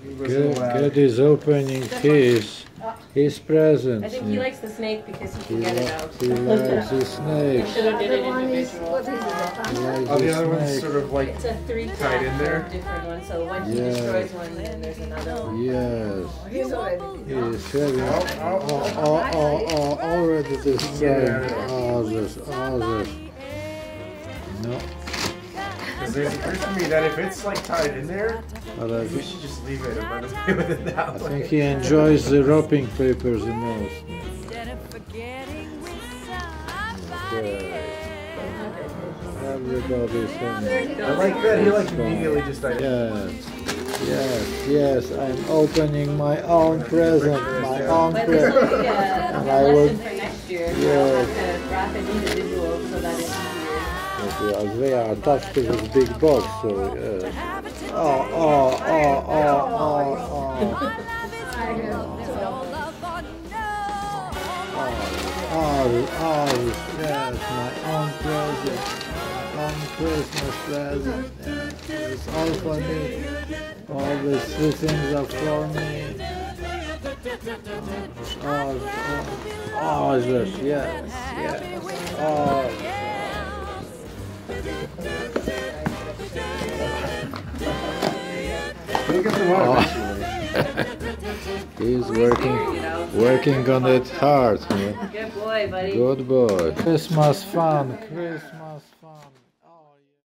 Kid is opening his present. I think he likes the snake because he can get it out. He likes the snake. Should have did it individual. The other one's sort of like It's a three tied in there. Different one. So once he destroys one, then there's another one. Yes. He's having already destroyed others. No. Because it occurs to me that if it's like tied in there, we should just leave it and let him play with it that way. I think he enjoys the wrapping paper the most. Okay. Everybody's happy. I like that he like immediately just tied it. Yes, I'm opening my own present, my own present. And I will. For next year, I'll have to wrap it individual so that it's easier. They are attached to this big box, so yes. Yes, my own present, my own Christmas present. Yes, it's all for me. All these three things are for me. Yes. He's working on it hard. Yeah. Good boy, buddy. Good boy. Christmas fun. Christmas